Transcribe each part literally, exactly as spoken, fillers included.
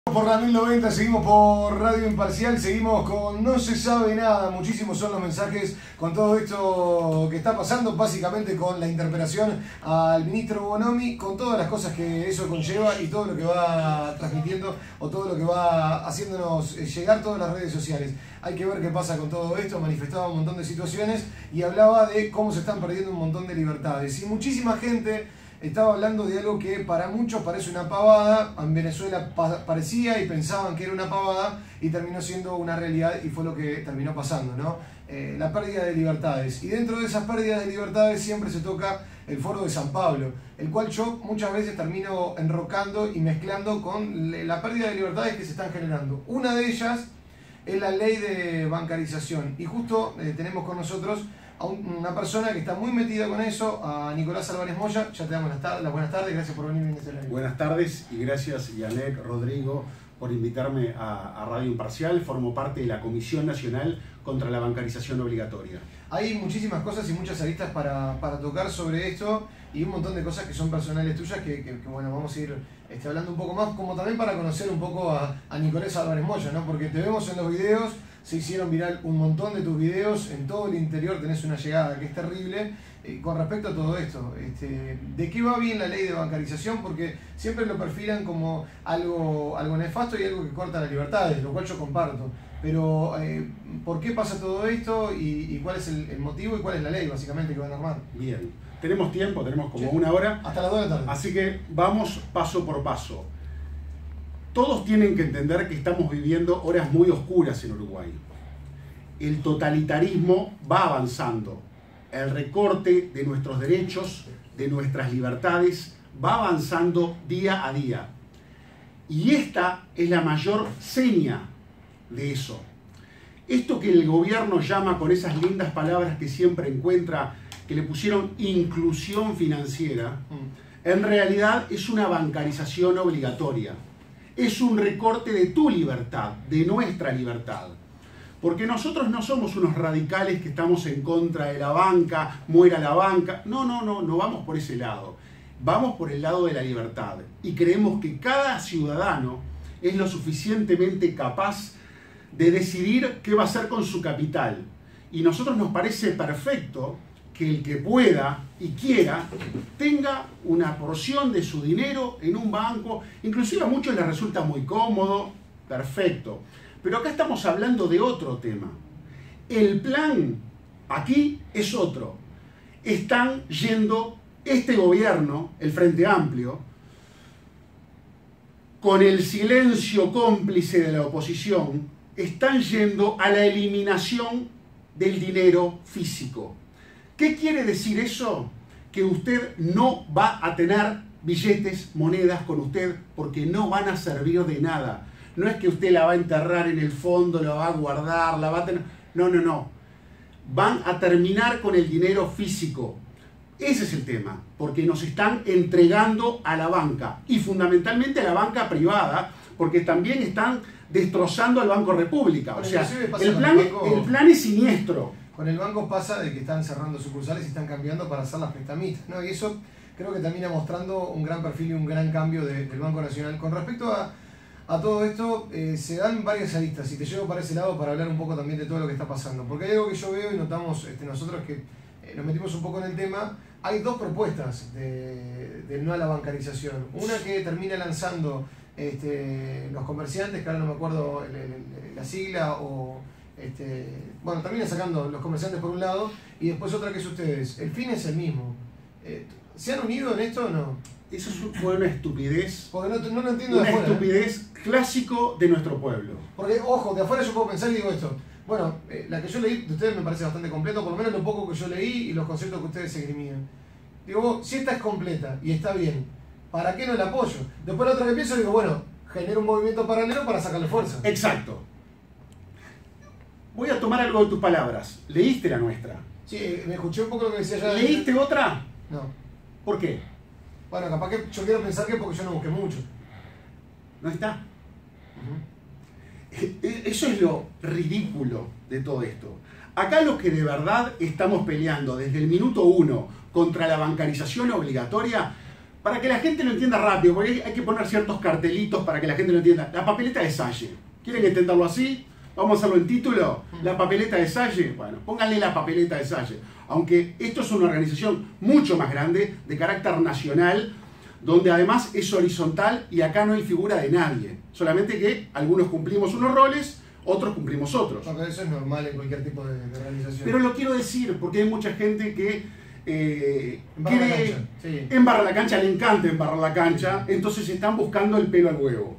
Por la mil noventa, seguimos por Radio Imparcial, seguimos con No se sabe nada, muchísimos son los mensajes con todo esto que está pasando, básicamente con la interpelación al ministro Bonomi, con todas las cosas que eso conlleva y todo lo que va transmitiendo o todo lo que va haciéndonos llegar todas las redes sociales. Hay que ver qué pasa con todo esto, manifestaba un montón de situaciones y hablaba de cómo se están perdiendo un montón de libertades. Y muchísima gente estaba hablando de algo que para muchos parece una pavada, en Venezuela pa parecía y pensaban que era una pavada y terminó siendo una realidad y fue lo que terminó pasando, ¿no? Eh, la pérdida de libertades. Y dentro de esas pérdidas de libertades siempre se toca el Foro de San Pablo, el cual yo muchas veces termino enrocando y mezclando con la pérdida de libertades que se están generando. Una de ellas es la ley de bancarización y justo eh, tenemos con nosotros a una persona que está muy metida con eso, a Nicolás Álvarez Moya. Ya te damos las, las buenas tardes, gracias por venir en este live. Buenas tardes y gracias Yanek, Rodrigo, por invitarme a, a Radio Imparcial. Formo parte de la Comisión Nacional contra la Bancarización Obligatoria. Hay muchísimas cosas y muchas aristas para, para tocar sobre esto y un montón de cosas que son personales tuyas que, que, que bueno, vamos a ir este, hablando un poco más, como también para conocer un poco a, a Nicolás Álvarez Moya, ¿no? Porque te vemos en los videos, se hicieron viral un montón de tus videos, en todo el interior tenés una llegada que es terrible. Eh, con respecto a todo esto, este, ¿de qué va bien la ley de bancarización? Porque siempre lo perfilan como algo, algo nefasto y algo que corta las libertades, lo cual yo comparto. Pero, eh, ¿por qué pasa todo esto y, y cuál es el, el motivo y cuál es la ley básicamente que van a armar? Bien, tenemos tiempo, tenemos como sí, una hora. Hasta las dos de la tarde. Así que vamos paso por paso. Todos tienen que entender que estamos viviendo horas muy oscuras en Uruguay. El totalitarismo va avanzando. El recorte de nuestros derechos, de nuestras libertades, va avanzando día a día. Y esta es la mayor seña de eso. Esto que el gobierno llama con esas lindas palabras que siempre encuentra, que le pusieron inclusión financiera, en realidad es una bancarización obligatoria. Es un recorte de tu libertad, de nuestra libertad. Porque nosotros no somos unos radicales que estamos en contra de la banca, muera la banca. No, no, no, no vamos por ese lado. Vamos por el lado de la libertad. Y creemos que cada ciudadano es lo suficientemente capaz de decidir qué va a hacer con su capital. Y a nosotros nos parece perfecto que el que pueda y quiera tenga una porción de su dinero en un banco. Inclusive a muchos les resulta muy cómodo, perfecto. Pero acá estamos hablando de otro tema. El plan aquí es otro. Están yendo este gobierno, el Frente Amplio, con el silencio cómplice de la oposición, están yendo a la eliminación del dinero físico. ¿Qué quiere decir eso? Que usted no va a tener billetes, monedas con usted porque no van a servir de nada. No es que usted la va a enterrar en el fondo, la va a guardar, la va a tener... No, no, no. Van a terminar con el dinero físico. Ese es el tema, porque nos están entregando a la banca y fundamentalmente a la banca privada, porque también están destrozando al Banco República. O sea, el plan, el plan es siniestro. Con el banco pasa de que están cerrando sucursales y están cambiando para hacer las prestamistas, ¿no? Y eso creo que termina mostrando un gran perfil y un gran cambio de, del Banco Nacional. Con respecto a... A todo esto eh, se dan varias aristas y te llevo para ese lado para hablar un poco también de todo lo que está pasando. Porque hay algo que yo veo y notamos este, nosotros que eh, nos metimos un poco en el tema. Hay dos propuestas de, de no a la bancarización. Una que termina lanzando este, los comerciantes, que ahora no me acuerdo el, el, la sigla, o este, bueno, termina sacando los comerciantes por un lado y después otra que es ustedes. El fin es el mismo. Eh, ¿Se han unido en esto o no? Eso fue una estupidez. Porque no, no lo entiendo de Una afuera, estupidez ¿eh? Clásico de nuestro pueblo. Porque, ojo, de afuera yo puedo pensar y digo esto. Bueno, eh, la que yo leí de ustedes me parece bastante completa, por lo menos lo poco que yo leí y los conceptos que ustedes esgrimían. Digo, vos, si esta es completa y está bien, ¿para qué no la apoyo? Después la otra que pienso digo, bueno, genero un movimiento paralelo para sacarle fuerza. Exacto. Voy a tomar algo de tus palabras. ¿Leíste la nuestra? Sí, me escuché un poco lo que decía ya. ¿Leíste otra? No. ¿Por qué? Bueno, capaz que yo quiero pensar que porque yo no busqué mucho. No está. Uh-huh. Eso es lo ridículo de todo esto. Acá los que de verdad estamos peleando desde el minuto uno contra la bancarización obligatoria para que la gente lo entienda rápido, porque hay que poner ciertos cartelitos para que la gente lo entienda. La papeleta de Salle. ¿Quieren entenderlo así? Vamos a hacerlo en título. La papeleta de Salle. Bueno, pónganle la papeleta de Salle. Aunque esto es una organización mucho más grande, de carácter nacional, donde además es horizontal y acá no hay figura de nadie. Solamente que algunos cumplimos unos roles, otros cumplimos otros. No, pero eso es normal en cualquier tipo de, de organización. Pero lo quiero decir porque hay mucha gente que eh, embarra quiere, la cancha. Sí. Embarra la cancha, le encanta embarrar la cancha, entonces están buscando el pelo al huevo.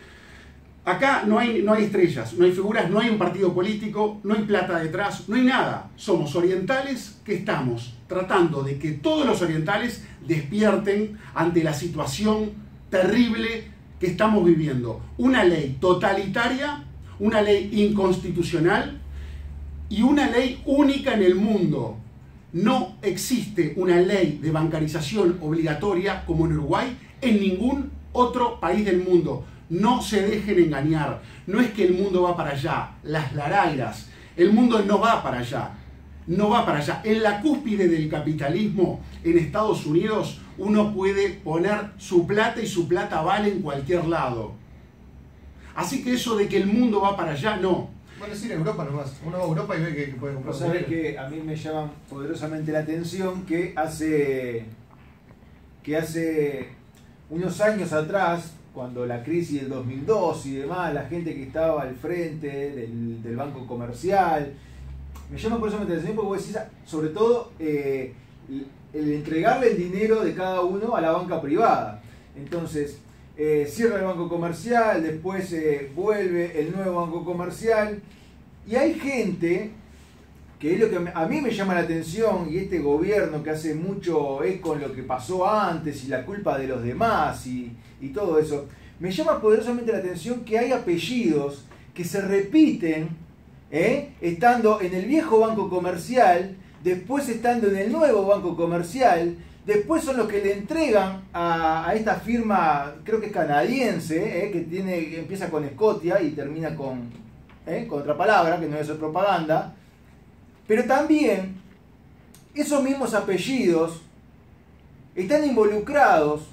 Acá no hay, no hay estrellas, no hay figuras, no hay un partido político, no hay plata detrás, no hay nada. Somos orientales que estamos tratando de que todos los orientales despierten ante la situación terrible que estamos viviendo. Una ley totalitaria, una ley inconstitucional y una ley única en el mundo. No existe una ley de bancarización obligatoria como en Uruguay en ningún otro país del mundo. No se dejen engañar. No es que el mundo va para allá. Las larairas. El mundo no va para allá. No va para allá. En la cúspide del capitalismo en Estados Unidos uno puede poner su plata y su plata vale en cualquier lado. Así que eso de que el mundo va para allá, no. Bueno, es ir a Europa nomás. Uno va a Europa y ve que, que puede comprar. Vos sabés que a mí me llama poderosamente la atención que hace, que hace unos años atrás, cuando la crisis del dos mil dos y demás, la gente que estaba al frente del, del Banco Comercial, me llama poderosamente la atención porque vos decís, sobre todo, eh, el entregarle el dinero de cada uno a la banca privada. Entonces, eh, cierra el Banco Comercial, después eh, vuelve el nuevo Banco Comercial, y hay gente, que es lo que a mí me llama la atención, y este gobierno que hace mucho eco en lo que pasó antes, y la culpa de los demás, y, y todo eso, me llama poderosamente la atención que hay apellidos que se repiten, ¿eh? estando en el viejo Banco Comercial, después estando en el nuevo Banco Comercial, después son los que le entregan a, a esta firma, creo que es canadiense, ¿eh? que tiene, que empieza con Scotia y termina con, ¿eh? con otra palabra, que no es propaganda. Pero también esos mismos apellidos están involucrados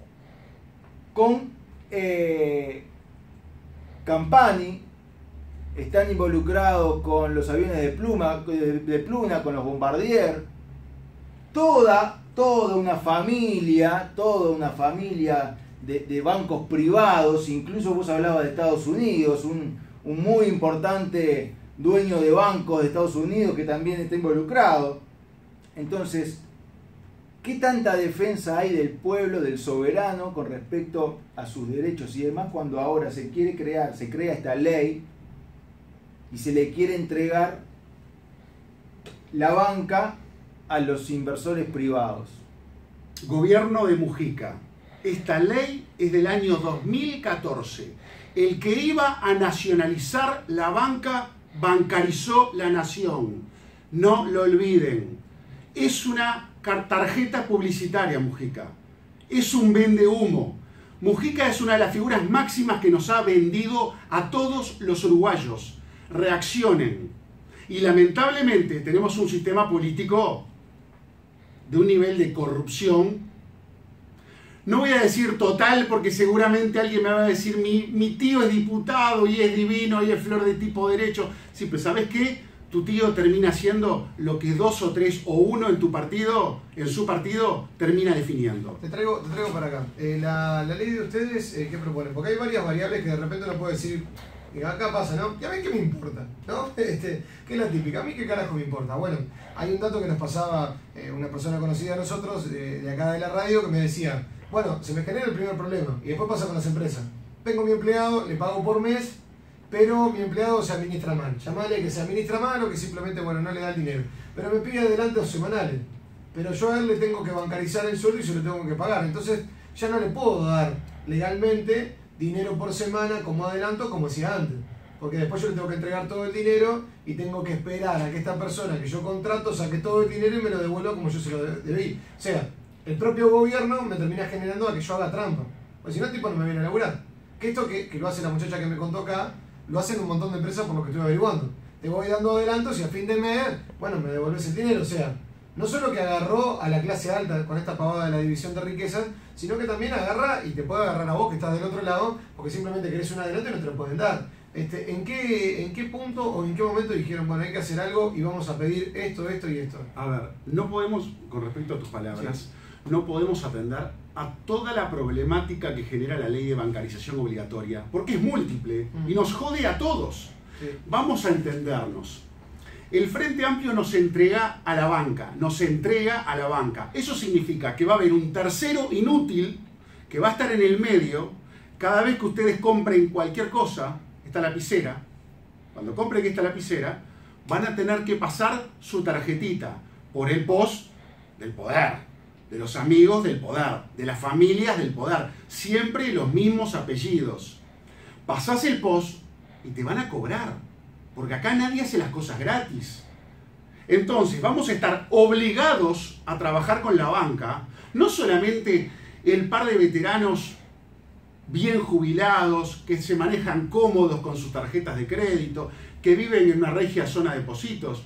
con eh, Campani, están involucrados con los aviones de pluma, de, de pluma, con los Bombardier. Toda, toda una familia, toda una familia de, de bancos privados, incluso vos hablabas de Estados Unidos, un, un muy importante dueño de bancos de Estados Unidos que también está involucrado. Entonces, ¿qué tanta defensa hay del pueblo, del soberano con respecto a sus derechos y demás cuando ahora se quiere crear, se crea esta ley y se le quiere entregar la banca a los inversores privados? Gobierno de Mujica. Esta ley es del año dos mil catorce. El que iba a nacionalizar la banca bancarizó la nación. No lo olviden. Es una tarjeta publicitaria, Mujica. Es un vendehumo. Mujica es una de las figuras máximas que nos ha vendido a todos los uruguayos. Reaccionen. Y lamentablemente tenemos un sistema político de un nivel de corrupción. No voy a decir total porque seguramente alguien me va a decir mi, mi tío es diputado y es divino y es flor de tipo derecho. Sí, pero ¿sabes qué? Tu tío termina siendo lo que dos o tres o uno en tu partido, en su partido, termina definiendo. Te traigo, te traigo para acá. Eh, la, la ley de ustedes, eh, ¿qué proponen? Porque hay varias variables que de repente uno puede decir, acá pasa, ¿no? ¿Y a mí qué me importa? ¿No? Este, ¿qué es la típica? ¿A mí qué carajo me importa? Bueno, hay un dato que nos pasaba eh, una persona conocida de nosotros, eh, de acá de la radio, que me decía, bueno, se me genera el primer problema, y después pasa con las empresas. Tengo mi empleado, le pago por mes, pero mi empleado se administra mal. Llamale que se administra mal o que simplemente, bueno, no le da el dinero. Pero me pide adelantos semanales. Pero yo a él le tengo que bancarizar el sueldo y se lo tengo que pagar. Entonces ya no le puedo dar legalmente dinero por semana como adelanto como hacía antes. Porque después yo le tengo que entregar todo el dinero y tengo que esperar a que esta persona que yo contrato saque todo el dinero y me lo devuelva como yo se lo debí. O sea, el propio gobierno me termina generando a que yo haga trampa. Porque si no, el tipo no me viene a laburar. Que esto que, que lo hace la muchacha que me contó acá, lo hacen un montón de empresas por lo que estoy averiguando. Te voy dando adelantos y a fin de mes, bueno, me devolves el dinero. O sea, no solo que agarró a la clase alta con esta pavada de la división de riquezas, sino que también agarra y te puede agarrar a vos que estás del otro lado, porque simplemente querés una adelanto y no te lo pueden dar. Este, ¿en qué, ¿En qué punto o en qué momento dijeron, bueno, hay que hacer algo y vamos a pedir esto, esto y esto? A ver, no podemos, con respecto a tus palabras, sí. no podemos atender a toda la problemática que genera la ley de bancarización obligatoria, porque es múltiple mm. y nos jode a todos. Sí. Vamos a entendernos. El Frente Amplio nos entrega a la banca, nos entrega a la banca. Eso significa que va a haber un tercero inútil que va a estar en el medio cada vez que ustedes compren cualquier cosa. Esta lapicera, cuando compren esta lapicera, van a tener que pasar su tarjetita por el post del poder, de los amigos del poder, de las familias del poder, siempre los mismos apellidos. Pasás el post y te van a cobrar, porque acá nadie hace las cosas gratis. Entonces vamos a estar obligados a trabajar con la banca, no solamente el par de veteranos bien jubilados, que se manejan cómodos con sus tarjetas de crédito, que viven en una regia zona de depósitos.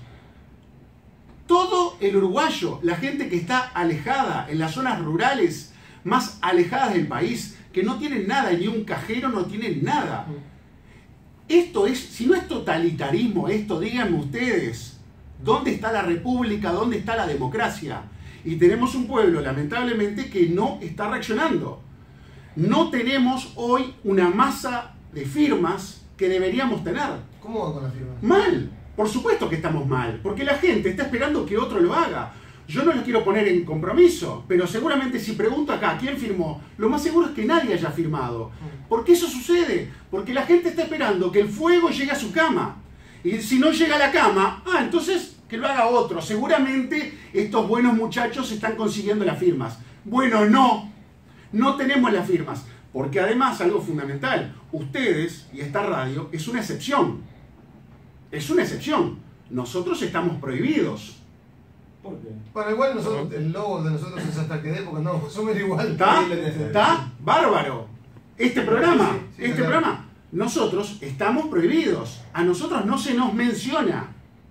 Todo el uruguayo, la gente que está alejada en las zonas rurales más alejadas del país, que no tienen nada, ni un cajero, no tienen nada. Esto es, si no es totalitarismo esto, díganme ustedes, ¿dónde está la república? ¿Dónde está la democracia? Y tenemos un pueblo, lamentablemente, que no está reaccionando. No tenemos hoy una masa de firmas que deberíamos tener. ¿Cómo va con las firmas? Mal. Por supuesto que estamos mal, porque la gente está esperando que otro lo haga. Yo no lo quiero poner en compromiso, pero seguramente si pregunto acá quién firmó, lo más seguro es que nadie haya firmado. ¿Por qué eso sucede? Porque la gente está esperando que el fuego llegue a su cama. Y si no llega a la cama, ah, entonces que lo haga otro. Seguramente estos buenos muchachos están consiguiendo las firmas. Bueno, no. No tenemos las firmas, porque además algo fundamental, ustedes y esta radio es una excepción, es una excepción, nosotros estamos prohibidos. ¿Por qué? Bueno, igual nosotros, el logo de nosotros es hasta que dé, porque no, somos igual. ¿Está? ¿Está? Bárbaro. Este programa, sí, sí, sí, este claro. programa, nosotros estamos prohibidos, a nosotros no se nos menciona,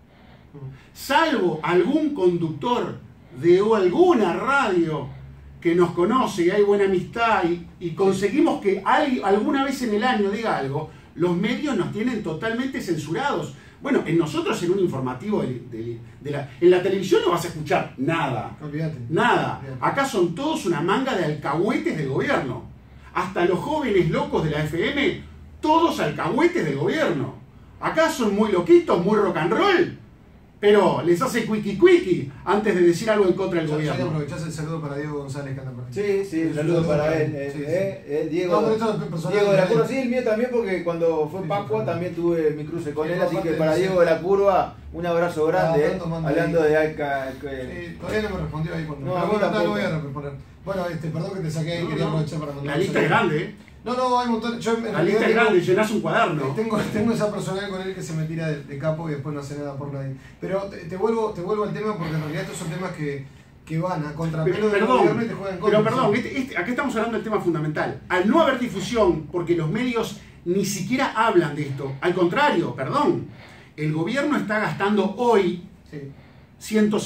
salvo algún conductor de alguna radio que nos conoce y hay buena amistad y, y conseguimos que alguien, alguna vez en el año diga algo, los medios nos tienen totalmente censurados. Bueno, en nosotros en un informativo de, de, de la, en la televisión no vas a escuchar nada. Olvídate. Nada. Olvídate. Acá son todos una manga de alcahuetes del gobierno. Hasta los jóvenes locos de la F M, todos alcahuetes del gobierno. Acá son muy loquitos, muy rock and roll. Pero les hace quickie quickie antes de decir algo en contra del ya, gobierno. Ya aprovechás el saludo para Diego González que anda por ahí. Sí, sí, un saludo para él. Eh, sí, sí. Eh, eh, Diego, no, Diego de la Curva, sí, el mío también, porque cuando fue Pascua también tuve mi cruce con él, así que para Diego de la Curva, un abrazo grande, ah, hablando ahí de Alca. Que... Sí, todavía no me respondió ahí cuando. No, pero a mí bueno, tampoco. no lo voy a responder. Bueno, este, perdón que te saqué ahí, no, quería no. aprovechar para mandar. La lista es grande, ¿eh? No, no, hay un montón. Yo, en la lista es grande, llenás un cuaderno. Tengo, tengo esa personal con él que se me tira de, de capo y después no hace nada por nadie. Pero te, te, vuelvo, te vuelvo al tema porque en realidad estos son temas que, que van a contrapelo del gobierno y te juegan contra. Pero perdón, este, este, acá estamos hablando del tema fundamental. Al no haber difusión, porque los medios ni siquiera hablan de esto, al contrario, perdón, el gobierno está gastando hoy sí. ciento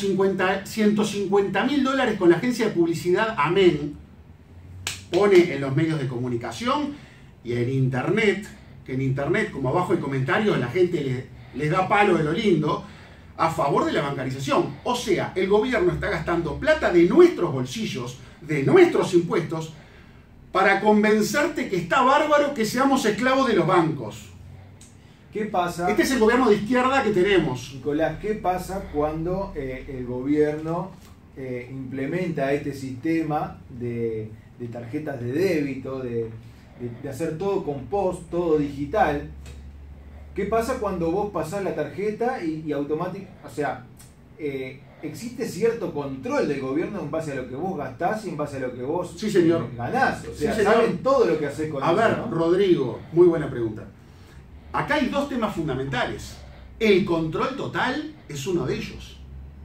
cincuenta mil dólares con la agencia de publicidad Amén. Pone en los medios de comunicación y en internet, que en internet, como abajo el comentario, la gente les, les da palo de lo lindo, a favor de la bancarización. O sea, el gobierno está gastando plata de nuestros bolsillos, de nuestros impuestos, para convencerte que está bárbaro que seamos esclavos de los bancos. ¿Qué pasa? Este es el gobierno de izquierda que tenemos. Nicolás, ¿qué pasa cuando eh, el gobierno eh, implementa este sistema de... de tarjetas de débito, de, de, de hacer todo con post, todo digital? ¿Qué pasa cuando vos pasás la tarjeta y, y automáticamente, o sea, eh, existe cierto control del gobierno en base a lo que vos gastás y en base a lo que vos sí, señor. ganás? O sea, sí, saben todo lo que haces con a eso, ver, ¿no? Rodrigo, muy buena pregunta. Acá hay dos temas fundamentales. El control total es uno de ellos.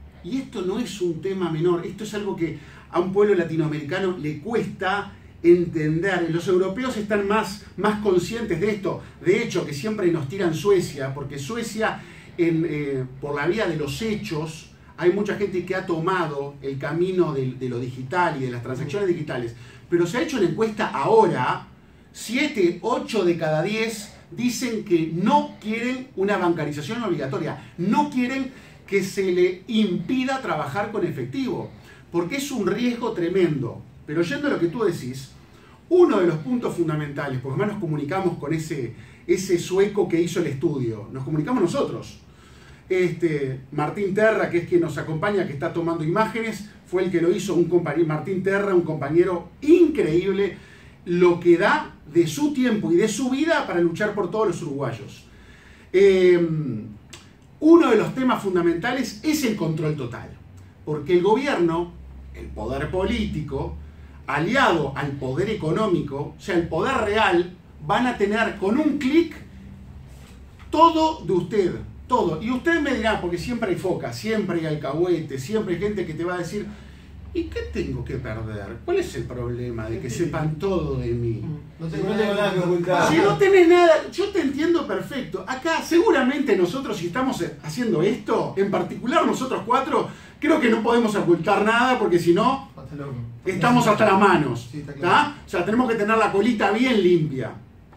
Y esto no es un tema menor, esto es algo que a un pueblo latinoamericano le cuesta entender. Los europeos están más, más conscientes de esto. De hecho, que siempre nos tiran Suecia, porque Suecia, en, eh, por la vía de los hechos, hay mucha gente que ha tomado el camino de, de lo digital y de las transacciones digitales, pero se ha hecho una encuesta ahora, siete, ocho de cada diez dicen que no quieren una bancarización obligatoria, no quieren que se le impida trabajar con efectivo, porque es un riesgo tremendo. Pero yendo a lo que tú decís, uno de los puntos fundamentales, porque además nos comunicamos con ese, ese sueco que hizo el estudio, nos comunicamos nosotros. Este, Martín Terra, que es quien nos acompaña, que está tomando imágenes, fue el que lo hizo, un compañero, Martín Terra, un compañero increíble, lo que da de su tiempo y de su vida para luchar por todos los uruguayos. Eh, uno de los temas fundamentales es el control total, porque el gobierno, el poder político, aliado al poder económico, o sea, el poder real, van a tener con un clic todo de usted, todo. Y usted me dirá, porque siempre hay foca, siempre hay alcahuete, siempre hay gente que te va a decir, ¿y qué tengo que perder? ¿Cuál es el problema de que sepan todo de mí? No tengo nada que ocultar. Si no tenés nada, yo te entiendo perfecto. Acá seguramente nosotros, si estamos haciendo esto, en particular nosotros cuatro, creo que no podemos ocultar nada, porque si no, estamos hasta las manos. Sí, está claro. O sea, tenemos que tener la colita bien limpia.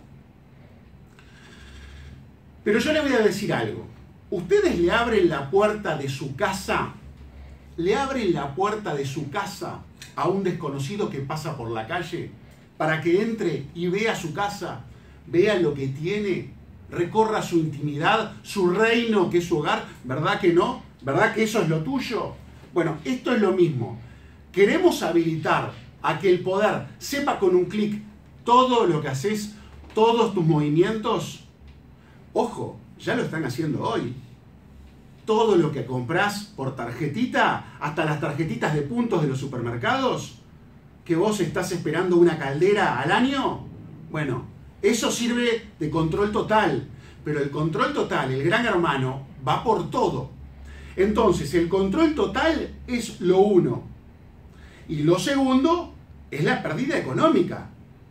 Pero yo le voy a decir algo. Ustedes le abren la puerta de su casa, le abren la puerta de su casa a un desconocido que pasa por la calle para que entre y vea su casa, vea lo que tiene, recorra su intimidad, su reino que es su hogar. ¿Verdad que no? ¿Verdad que eso es lo tuyo? Bueno, esto es lo mismo. Queremos habilitar a que el poder sepa con un clic todo lo que haces, todos tus movimientos. Ojo, ya lo están haciendo hoy. Todo lo que compras por tarjetita, hasta las tarjetitas de puntos de los supermercados, que vos estás esperando una caldera al año, bueno, eso sirve de control total. Pero el control total, el gran hermano, va por todo. Entonces, el control total es lo uno. Y lo segundo es la pérdida económica.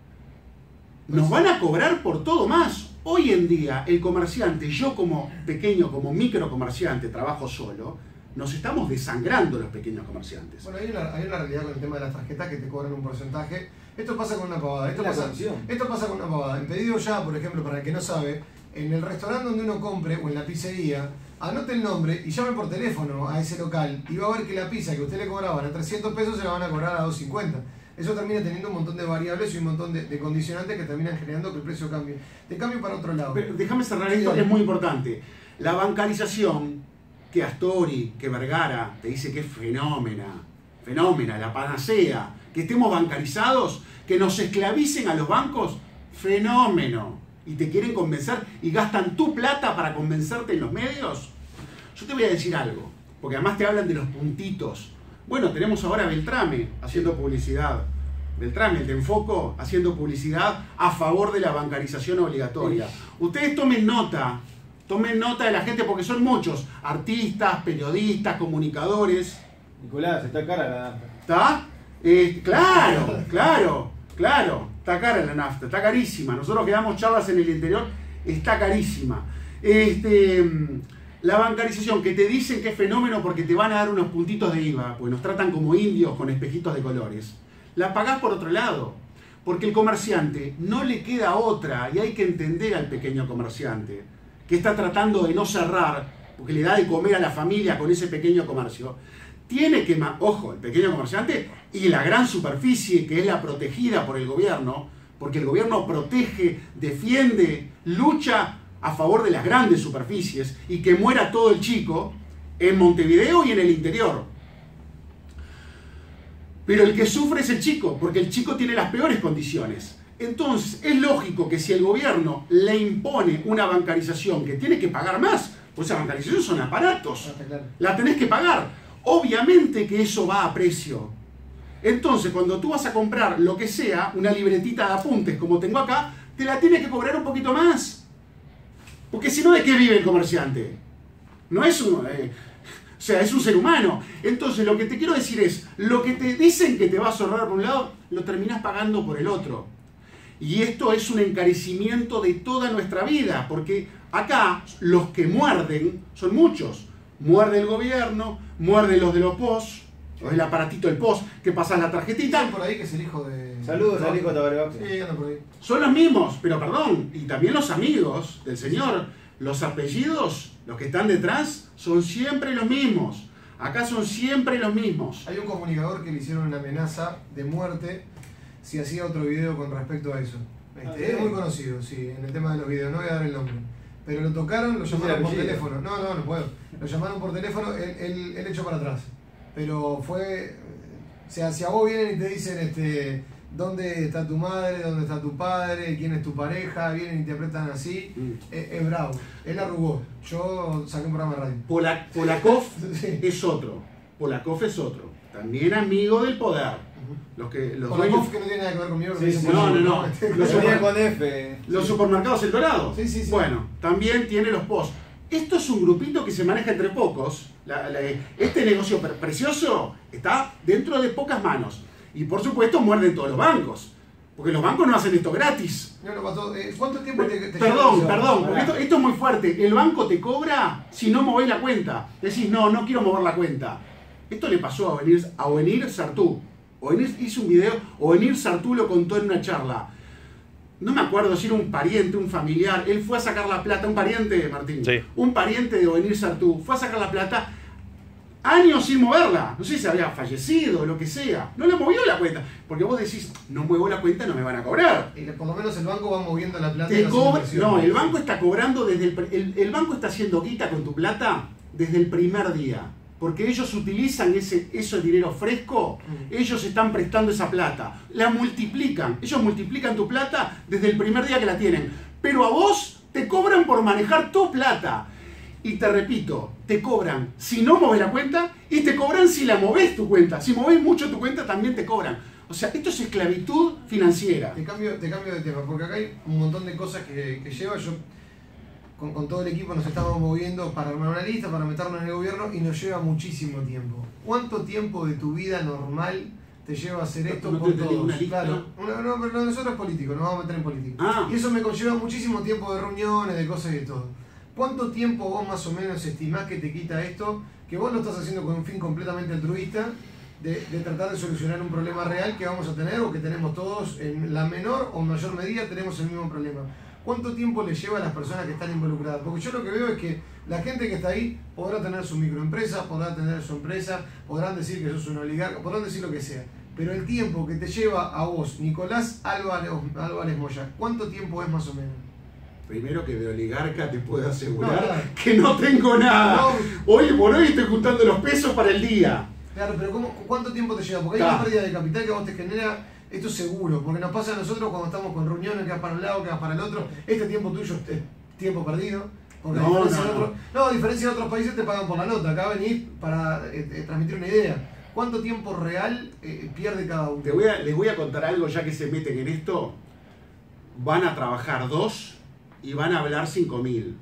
Nos van a cobrar por todo más. Hoy en día, el comerciante, yo como pequeño, como micro comerciante, trabajo solo, nos estamos desangrando los pequeños comerciantes. Bueno, hay una, hay una realidad con el tema de las tarjetas que te cobran un porcentaje. Esto pasa con una pavada. Esto, pasa, esto pasa con una pavada. En Pedido Ya, por ejemplo, para el que no sabe, en el restaurante donde uno compre o en la pizzería, anote el nombre y llame por teléfono a ese local y va a ver que la pizza que usted le cobraban a trescientos pesos se la van a cobrar a doscientos cincuenta. Eso termina teniendo un montón de variables y un montón de, de condicionantes que terminan generando que el precio cambie. Te cambio para otro lado. Pero déjame cerrar esto, que es muy importante. La bancarización, que Astori, que Vergara te dice que es fenómena, fenómena, la panacea, que estemos bancarizados, que nos esclavicen a los bancos, fenómeno. Y te quieren convencer y gastan tu plata para convencerte en los medios. Yo te voy a decir algo, porque además te hablan de los puntitos. Bueno, tenemos ahora a Beltrame haciendo publicidad. Beltrame, el de Enfoco, haciendo publicidad a favor de la bancarización obligatoria. Ustedes tomen nota, tomen nota de la gente, porque son muchos. Artistas, periodistas, comunicadores. Nicolás, está cara la nafta. ¿Está? Eh, claro, claro, claro. Está cara la nafta, está carísima. Nosotros que damos charlas en el interior, está carísima. Este... La bancarización, que te dicen que es fenómeno porque te van a dar unos puntitos de I V A, pues nos tratan como indios con espejitos de colores. La pagás por otro lado, porque el comerciante no le queda otra, y hay que entender al pequeño comerciante, que está tratando de no cerrar, porque le da de comer a la familia con ese pequeño comercio. Tiene que, ojo, el pequeño comerciante y la gran superficie, que es la protegida por el gobierno, porque el gobierno protege, defiende, lucha a favor de las grandes superficies y que muera todo el chico en Montevideo y en el interior. Pero el que sufre es el chico, porque el chico tiene las peores condiciones. Entonces, es lógico que si el gobierno le impone una bancarización que tiene que pagar más, pues esa bancarización son aparatos, la tenés que pagar. Obviamente que eso va a precio. Entonces, cuando tú vas a comprar lo que sea, una libretita de apuntes como tengo acá, te la tiene que cobrar un poquito más. Porque si no, ¿de qué vive el comerciante? No es un... Eh, o sea, es un ser humano. Entonces, lo que te quiero decir es, lo que te dicen que te vas a ahorrar por un lado, lo terminás pagando por el otro. Y esto es un encarecimiento de toda nuestra vida, porque acá los que muerden son muchos. muerde el gobierno, muerde los de los P O S, o el aparatito del P O S, que pasas la tarjetita. Dicen por ahí que es el hijo de... Saludos al hijo de Tabaré Vázquez. Sí, anda por ahí. Son los mismos, pero perdón, y también los amigos del señor, los apellidos, los que están detrás, son siempre los mismos. Acá son siempre los mismos. Hay un comunicador que le hicieron una amenaza de muerte si hacía otro video con respecto a eso. Este, Ah, es ¿sí? muy conocido, sí, en el tema de los videos, no voy a dar el nombre. Pero lo tocaron, lo llamaron por teléfono. No, no, no puedo. Lo llamaron por teléfono, él, él, él echó para atrás. Pero fue... O sea, si a vos vienen y te dicen, este, ¿dónde está tu madre? ¿Dónde está tu padre? ¿Quién es tu pareja? Vienen y te apretan así. Mm. Es, es bravo. Él arrugó. Yo saqué un programa de radio. Pola- Polakov Sí. es otro. Polakov es otro. También amigo del poder. Los que los Con la dueños- P O F que no tiene nada que ver conmigo. Sí, que sí, dicen no, por- no, no. Este, Los Lo super- ponía con F. Los Sí. supermercados El Dorado. Sí, sí, sí. Bueno, también tiene los P O S. Esto es un grupito que se maneja entre pocos. La- la- este negocio pre- precioso está dentro de pocas manos. Y por supuesto muerden todos los bancos. Porque los bancos no hacen esto gratis. No, no, Pato, eh, ¿cuánto tiempo te, te Perdón, lleva? perdón, porque esto, esto es muy fuerte. El banco te cobra si no movés la cuenta. Decís, no, no quiero mover la cuenta. Esto le pasó a Ovenir, a Ovenir Sartú. Ovenir hizo un video, Ovenir Sartú lo contó en una charla. No me acuerdo si era un pariente, un familiar. Él fue a sacar la plata, un pariente, Martín. Sí. Un pariente de Ovenir Sartú. Fue a sacar la plata años sin moverla. No sé si había fallecido o lo que sea. No le movió la cuenta. Porque vos decís, no muevo la cuenta, no me van a cobrar. Y por lo menos el banco va moviendo la plata. Te y las cobra- inversiones. no, el banco está cobrando desde el, pr- el, el banco está haciendo guita con tu plata desde el primer día. Porque ellos utilizan ese, ese dinero fresco, Mm. ellos están prestando esa plata, la multiplican, ellos multiplican tu plata desde el primer día que la tienen. Pero a vos te cobran por manejar tu plata. Y te repito, te cobran si no moves la cuenta y te cobran si la movés tu cuenta. Si movés mucho tu cuenta también te cobran. O sea, esto es esclavitud financiera. Te cambio, te cambio de tema, porque acá hay un montón de cosas que, que lleva. Yo con, con todo el equipo nos estamos moviendo para armar una lista, para meternos en el gobierno y nos lleva muchísimo tiempo. ¿Cuánto tiempo de tu vida normal te lleva hacer esto ¿No por te tenés todos? una lista? Claro, una- no, pero nosotros es político, nos vamos a meter en política. Ah. Y eso me conlleva muchísimo tiempo de reuniones, de cosas y de todo. ¿Cuánto tiempo vos más o menos estimás que te quita esto? Que vos lo estás haciendo con un fin completamente altruista, de, de tratar de solucionar un problema real que vamos a tener o que tenemos todos en la menor o mayor medida tenemos el mismo problema. ¿Cuánto tiempo le lleva a las personas que están involucradas? Porque yo lo que veo es que la gente que está ahí podrá tener su microempresa, podrá tener su empresa, podrán decir que sos un oligarca, podrán decir lo que sea. Pero el tiempo que te lleva a vos, Nicolás Álvarez, Álvarez Moya, ¿cuánto tiempo es más o menos? Primero que de oligarca te puedo asegurar No, claro. que no tengo nada. No. Hoy por hoy estoy juntando los pesos para el día. Claro, pero ¿cómo, ¿cuánto tiempo te lleva? Porque hay Ta. una pérdida de capital que a vos te genera, esto es seguro, porque nos pasa a nosotros cuando estamos con reuniones, que vas para un lado, que vas para el otro, este tiempo tuyo es tiempo perdido, porque a No, diferencia no, de no. otros, no, a diferencia de otros países te pagan por la nota, acá venís para eh, eh, transmitir una idea. ¿Cuánto tiempo real eh, pierde cada uno? Te voy a- les voy a contar algo ya que se meten en esto. Van a trabajar dos y van a hablar cinco mil.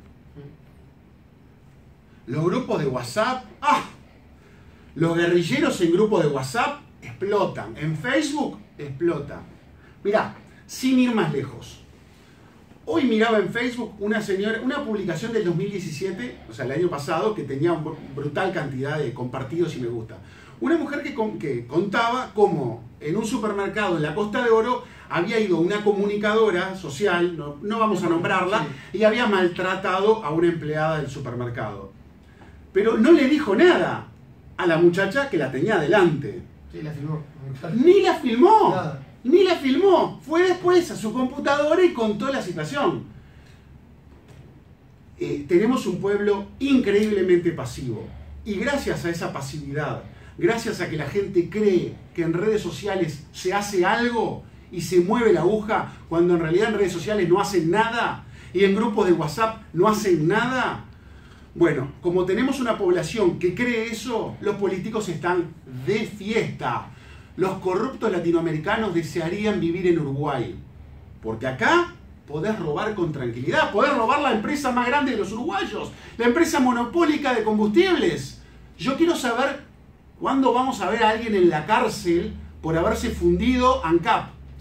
Los grupos de WhatsApp, ¡ah! Los guerrilleros en grupos de WhatsApp explotan. En Facebook explotan. Mirá, sin ir más lejos. Hoy miraba en Facebook una señora, una publicación del dos mil diecisiete, o sea, el año pasado, que tenía una brutal cantidad de compartidos y me gusta. Una mujer que, con- que contaba cómo en un supermercado en la Costa de Oro había ido una comunicadora social, no, no vamos a nombrarla, y había maltratado a una empleada del supermercado. Pero no le dijo nada a la muchacha que la tenía delante. Sí, la filmó. Ni la filmó. Nada. Ni la filmó. Fue después a su computadora y contó la situación. Eh, tenemos un pueblo increíblemente pasivo. Y gracias a esa pasividad, gracias a que la gente cree que en redes sociales se hace algo y se mueve la aguja, cuando en realidad en redes sociales no hacen nada y en grupos de WhatsApp no hacen nada. Bueno, como tenemos una población que cree eso, los políticos están de fiesta. Los corruptos latinoamericanos desearían vivir en Uruguay. Porque acá podés robar con tranquilidad. Podés robar la empresa más grande de los uruguayos. La empresa monopólica de combustibles. Yo quiero saber cuándo vamos a ver a alguien en la cárcel por haberse fundido ANCAP.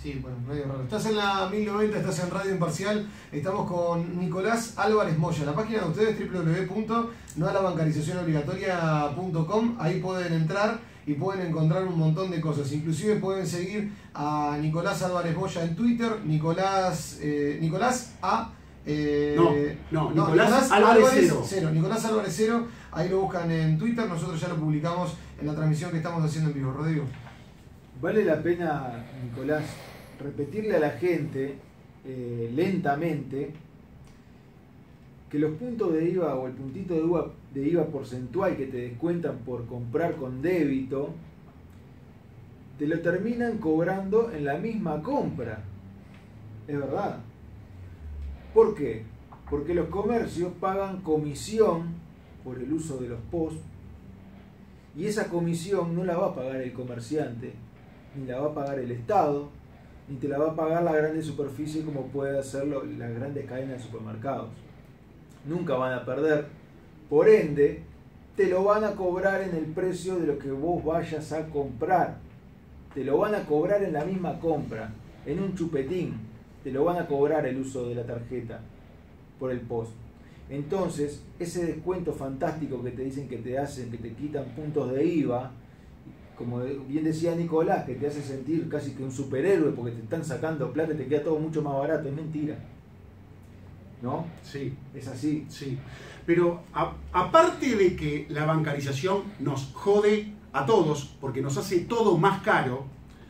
Sí, bueno, medio raro. Estás en la mil noventa, estás en Radio Imparcial. Estamos con Nicolás Álvarez Moya. La página de ustedes es doble u doble u doble u punto no a la bancarización obligatoria punto com. Ahí pueden entrar y pueden encontrar un montón de cosas. Inclusive pueden seguir a Nicolás Álvarez Moya en Twitter. Nicolás, eh, Nicolás A. Eh, no, no, no, Nicolás, Nicolás Álvarez, Álvarez cero. cero. Nicolás Álvarez Cero. Ahí lo buscan en Twitter. Nosotros ya lo publicamos en la transmisión que estamos haciendo en vivo. Rodrigo. Vale la pena, Nicolás, repetirle a la gente eh, lentamente que los puntos de I V A o el puntito de I V A, de I V A porcentual que te descuentan por comprar con débito, te lo terminan cobrando en la misma compra. Es verdad. ¿Por qué? Porque los comercios pagan comisión por el uso de los posts y esa comisión no la va a pagar el comerciante, ni la va a pagar el Estado, ni te la va a pagar la grande superficie como puede hacerlo las grandes cadenas de supermercados. Nunca van a perder, por ende, te lo van a cobrar en el precio de lo que vos vayas a comprar. Te lo van a cobrar en la misma compra, en un chupetín. Te lo van a cobrar el uso de la tarjeta por el post. Entonces, ese descuento fantástico que te dicen que te hacen, que te quitan puntos de I V A, como bien decía Nicolás, que te hace sentir casi que un superhéroe porque te están sacando plata y te queda todo mucho más barato, es mentira. ¿No? Sí. Es así. Sí. Pero a, aparte de que la bancarización nos jode a todos, porque nos hace todo más caro,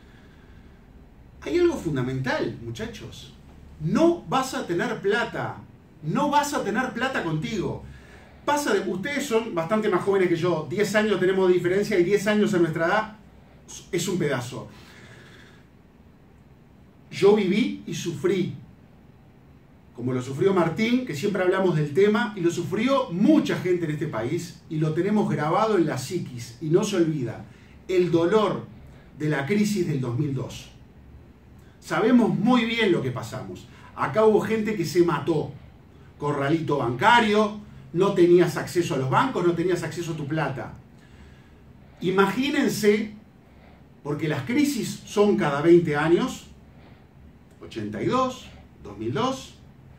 hay algo fundamental, muchachos. No vas a tener plata. No vas a tener plata contigo. Pasa de, ustedes son bastante más jóvenes que yo, diez años tenemos de diferencia y diez años en nuestra edad es un pedazo. Yo viví y sufrí, como lo sufrió Martín, que siempre hablamos del tema, y lo sufrió mucha gente en este país, y lo tenemos grabado en la psiquis, y no se olvida, el dolor de la crisis del dos mil dos. Sabemos muy bien lo que pasamos. Acá hubo gente que se mató, corralito bancario, no tenías acceso a los bancos, no tenías acceso a tu plata. Imagínense, porque las crisis son cada veinte años, ochenta y dos, dos mil dos,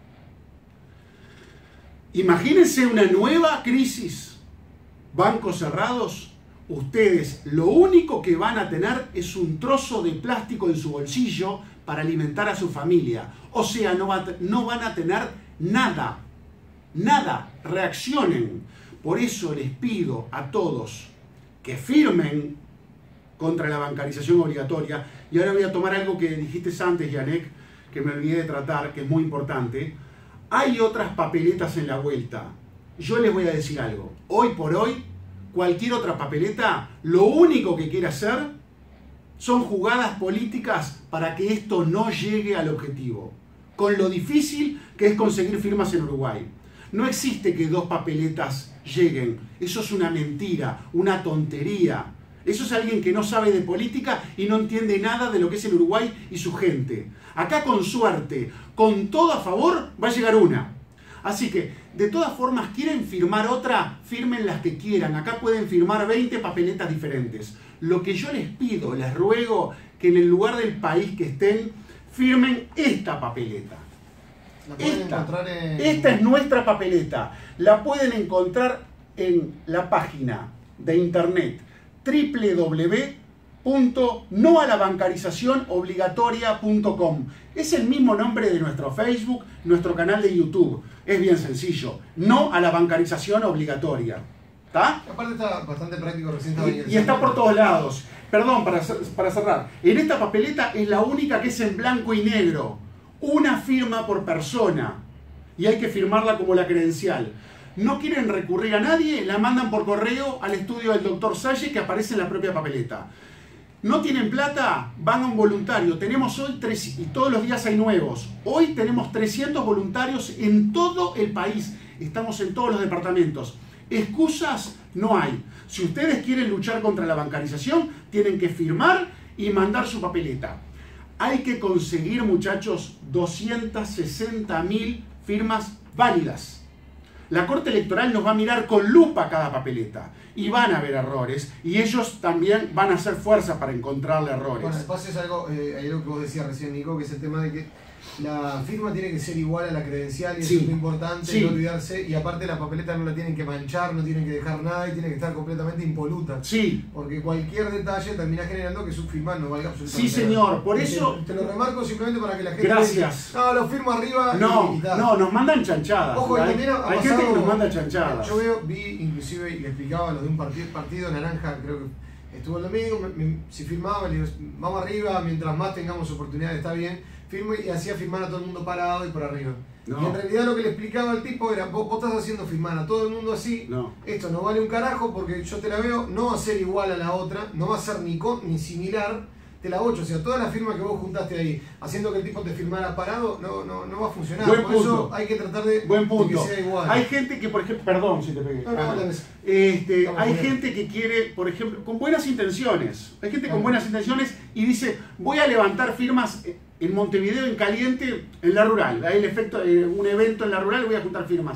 imagínense una nueva crisis, bancos cerrados, ustedes lo único que van a tener es un trozo de plástico en su bolsillo para alimentar a su familia. O sea, no, va, no van a tener nada. Nada, reaccionen. Por eso les pido a todos que firmen contra la bancarización obligatoria. Y ahora voy a tomar algo que dijiste antes, Yanek, que me olvidé de tratar, que es muy importante. Hay otras papeletas en la vuelta. Yo les voy a decir algo. Hoy por hoy, cualquier otra papeleta, lo único que quiere hacer son jugadas políticas para que esto no llegue al objetivo. Con lo difícil que es conseguir firmas en Uruguay. No existe que dos papeletas lleguen. Eso es una mentira, una tontería. Eso es alguien que no sabe de política y no entiende nada de lo que es el Uruguay y su gente. Acá con suerte, con todo a favor, va a llegar una. Así que, de todas formas, ¿quieren firmar otra? Firmen las que quieran. Acá pueden firmar veinte papeletas diferentes. Lo que yo les pido, les ruego, que en el lugar del país que estén, firmen esta papeleta. Esta, en... esta es nuestra papeleta. La pueden encontrar en la página de internet doble u doble u doble u punto no a la bancarización obligatoria punto com. Es el mismo nombre de nuestro Facebook, nuestro canal de YouTube. Es bien sencillo. No a la bancarización obligatoria. ¿Está? Aparte está bastante práctico, recién y, y está por todos lados. Perdón, para, para cerrar. En esta papeleta es la única que es en blanco y negro. Una firma por persona y hay que firmarla como la credencial. No quieren recurrir a nadie, la mandan por correo al estudio del doctor Salle que aparece en la propia papeleta. No tienen plata, van a un voluntario. Tenemos hoy tres, y todos los días hay nuevos. Hoy tenemos trescientos voluntarios en todo el país. Estamos en todos los departamentos. Excusas no hay. Si ustedes quieren luchar contra la bancarización, tienen que firmar y mandar su papeleta. Hay que conseguir, muchachos, doscientas sesenta mil firmas válidas. La Corte Electoral nos va a mirar con lupa cada papeleta y van a haber errores y ellos también van a hacer fuerza para encontrarle errores. Bueno, después es algo, eh, hay algo que vos decías recién, Nico, que es el tema de que la firma tiene que ser igual a la credencial y Sí. eso es muy importante, Sí. no olvidarse, y aparte la papeleta no la tienen que manchar, no tienen que dejar nada y tiene que estar completamente impoluta. Sí, Porque cualquier detalle termina generando que su firma no valga absolutamente sí nada. señor, por Te- eso... Te lo remarco simplemente para que la gente... Gracias. diga, no, lo firmo arriba No, y, y tal. no, nos mandan chanchadas. Ojo, y hay también ha hay pasado- gente que nos manda chanchadas. Yo veo, vi inclusive, y le explicaba lo de un partido, partido naranja, creo que estuvo el domingo, me- me- si firmaba, le digo, vamos arriba, mientras más tengamos oportunidades, está bien, firmo y hacía firmar a todo el mundo parado y por arriba. No. Y en realidad lo que le explicaba al tipo era, vos, vos estás haciendo firmar a todo el mundo así, No. esto no vale un carajo porque yo te la veo, no va a ser igual a la otra, no va a ser ni, con, ni similar, te la ocho, o sea, toda la firma que vos juntaste ahí, haciendo que el tipo te firmara parado, no, no, no va a funcionar. Buen por punto. eso hay que tratar de, Buen de punto. que sea igual. Hay gente que, por ejemplo, perdón si te pegué. No, no, Ah, la ves. este, Estamos hay bien. gente que quiere, por ejemplo, con buenas intenciones. Hay gente con Claro. buenas intenciones y dice, voy a levantar firmas en Montevideo, en caliente, en la rural. Hay el efecto de un evento en la rural, voy a juntar firmas.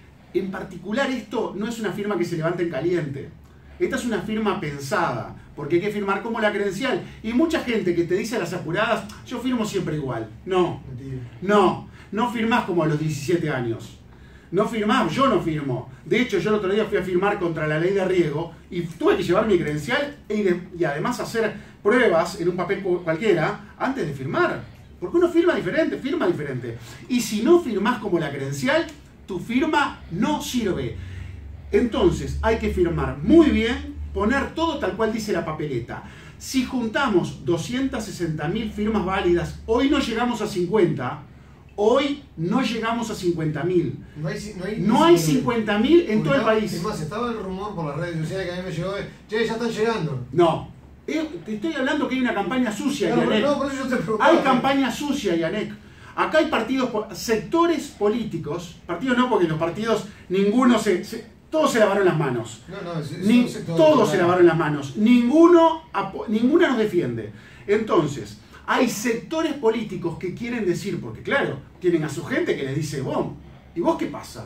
En particular esto no es una firma que se levanta en caliente. Esta es una firma pensada, porque hay que firmar como la credencial. Y mucha gente que te dice a las apuradas, yo firmo siempre igual. No, Mentira. no, no firmás como a los diecisiete años. No firmás, yo no firmo. De hecho, yo el otro día fui a firmar contra la ley de riego y tuve que llevar mi credencial y, de- y además hacer pruebas en un papel cu- cualquiera antes de firmar. Porque uno firma diferente, firma diferente. Y si no firmás como la credencial, tu firma no sirve. Entonces, hay que firmar muy bien, poner todo tal cual dice la papeleta. Si juntamos doscientas sesenta mil firmas válidas, hoy no llegamos a cincuenta, hoy no llegamos a cincuenta mil. No hay, no hay, No hay cincuenta mil en todo el Estaba- país. Es más, estaba el rumor por las redes sociales que a mí me llegó de, che, ya están llegando. No. Eh, Te estoy hablando que hay una campaña sucia, No, Yanek. no, por eso yo te preguntaba. Hay campaña sucia, Yanek. Acá hay partidos, po- sectores políticos, partidos no, porque los partidos, ninguno se... se- todos se lavaron las manos. No, no, es- es Ni- un sector todos total. se lavaron las manos. Ninguno, apo- ninguna nos defiende. Entonces, hay sectores políticos que quieren decir, porque claro, tienen a su gente que les dice, vos, ¿y vos qué pasa?